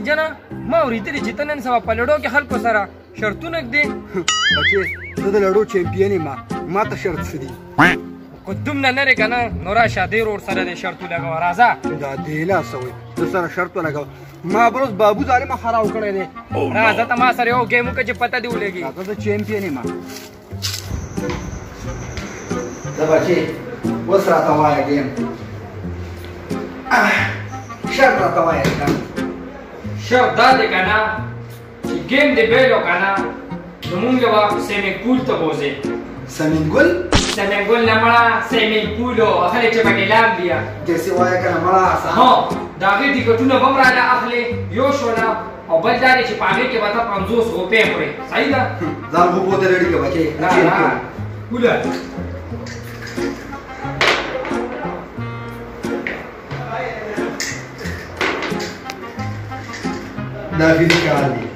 جنه ما اورېدلي چې ته نن سبا په لړو کې خلکو سره شرطونه ږدې. بچې زه د لړو چمپین یم ما ته شرط څه دي؟ خو دومره نه دی که نه نو راشه ډېر ورسره دې شرط ولګوه راځه. دا دې لا څه وایي زه سره شرط ولګوه ما بروز بابو ظالمه خراب کړی دی. راځه ته ما سره یو ګیم وکړه چې پته دې ولګي. زه د چمپین یم. زه بچې اوس راته وایه ګیم شرط راته وایه. شرط دا دی که نه چې ګیم دې بیلو که نه نو مونږ به سویمنګ پول ته بوځې. سمین ګل سویمنګ ګل نه مړه سویمنګ پولو خلک چې پکې لامبیا داسې وایه که نه مړه هو د هغې ټکټونه به هم رانه اخلې یو شونه او بل دا دی چې په هغې کې به ته 50 روپۍ خورې. صحیح ده؟ ځان خو پوته ریډي که بچې پوله دا فیزیک کار دی.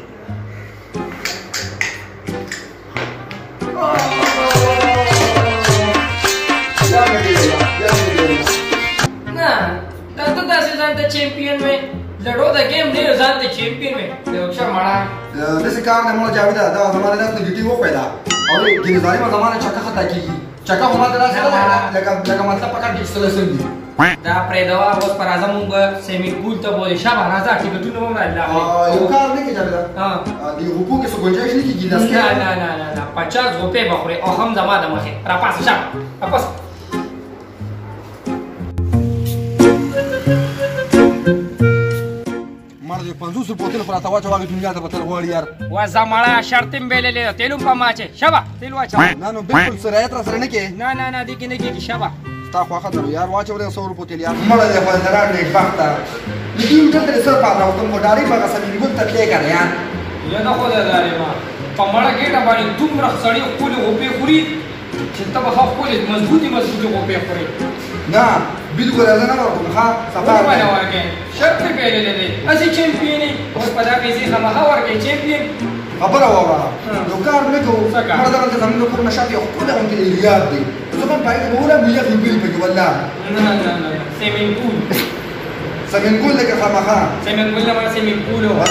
نه دا ته داسې ځان ته چمپیون وې لړو د ګیم نه یو ځان ته چمپیون وې یوکشه مړه داسې کار نه مولا جاویده دا زما د نفس نه ډیوټي وپیدا او ګینې ظالمه زمانه چکه خطا کېږي چکه خو ما ته داسې لکه مطلب په کار کې اخیستلی دي. دا پرېږدوه اوس په راځه مونږ به سویمنګ پول ته بولې شابه راځه ټکټونه به هم رااخلې. یو کار نه کېږي جاویده د روپو کې څه گنجایش نه کېږي. نه 50 روپۍ به خورې او هم زما د مخې راپاسه شابه راپاسه. مړه د 50 روپو تیل خو راته واچوه هغې دنیا ته به تل غواړي یار. وزه مړه شرط هم بېللې ده تیل هم په ما اچې شابه تیل واچوه. نه نو بلکل سرایت را سره نه کې. نه دې کې نه کېږي شابه ستا خوښه ده نو یار واچولی 100 روپو تیل یار. مړه دی خو زرا نېکبخته د دې هوټل ته دې سر پام راوستم خو ډارې به هغه سمین ګل ته تللی که نه یار. یا نه خو ده ظالمه په مړه ګېډه باندې دومره سړي ښکلې غوپې خوري چې ته به ښه ښکلې مضبوطې غوپې خورې. نه بالکل زه نه ورکوم ښه صفا ولې ورکوې شرط مې بېللی دی هسې چمپیون یې اوس په دا پیسې خامخا ورکوې چمپیون. خبره واوره یو کار نه کوو مړه دغلته زموږ د کور نه شاته یو ښکلی غوندې ایریاب دی زه به په هغې کې به ولم یخې اوبه پکې والله. نه سویمنګ پول سمین ګل دی که خامخا سویمنګ پول نه مړه سویمنګ پول و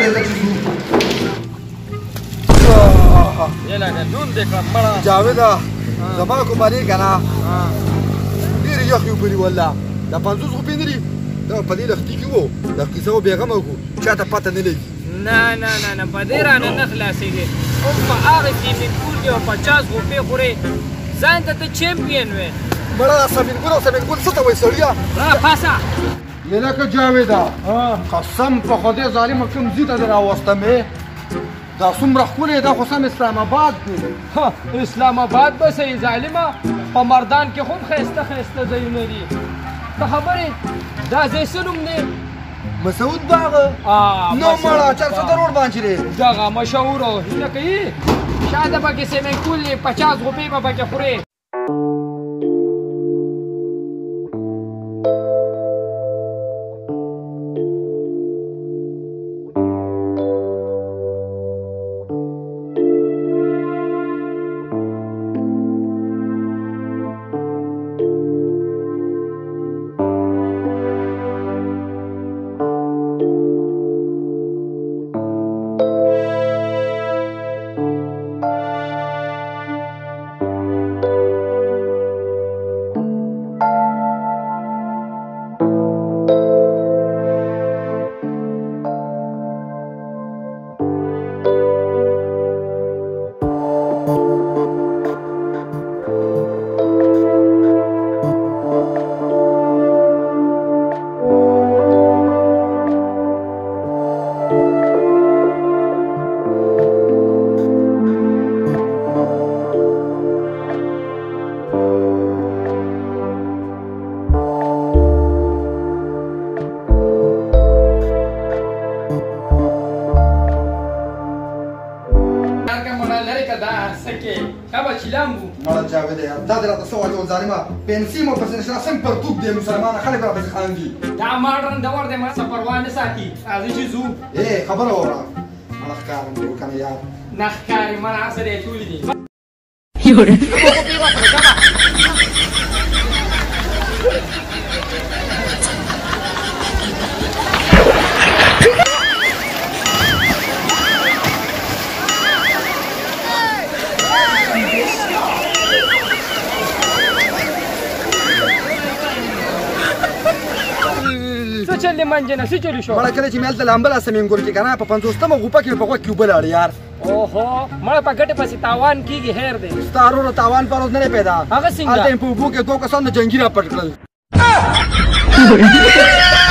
یلا که لون دی کړم مړه جاویده زما کومالي که نه ډېرې یخې اوبه دي والله دا 50 روپۍ نه دي دا په دې لښتي کې وو دا کیسه و بېغمه وکړو چا ته پته نه لګي. نه په دې رانه نه خلاصېږي اوس په هغې سویمنګ پول کې 50 روپۍ خورې ځان ته ته چمپیون وې. مړه دا سمین ګل او سمین ګل څه ته وایي سړیه؟ راپاسه یلکه جاویده قسم په خدای ظالمه کوم ځای ته دې راوستمې دا څومره ښکلی دا خو سم اسلام آباد دی. اسلام آباد به صحیح ظالمه په مردان کې هم ښایسته ځایونه دي. ته خبرې دا ځای څه نوم دی؟ مسعود باغ نو مړه 400 روډ باندې دی دغه مشهوره هیله کوي شاته پکې سویمنګ پول 50 روپۍ به پکې خورې. مړه جاوید دا دې راته څه واچول ظالمه پنسي مو پسې نشته سم پرتوب دی مسلمانه خلک راپسې خاندي دا ماډرن دور دی ما څه پروا نه ساتي راځئ چې ځو خبره واوره مړه ښکاره مې وکړه یار نه ښکاري مړه هسې دی ټولې دي چل منځ نه څه چلی شو مړه کله چې مې هلته لامبل اسمې ګور کې که نه په 50مه غوپه کې مې په غوږ کې اوبه لاړې یار اوهو مړه په ګټې پسې تاوان کېږي خیر دی ستا ورور تاوان پر اوس نه دی پیدا هغه څنګه هلته یې په اوبو کې 2 کسان د جنګي را پټ کړل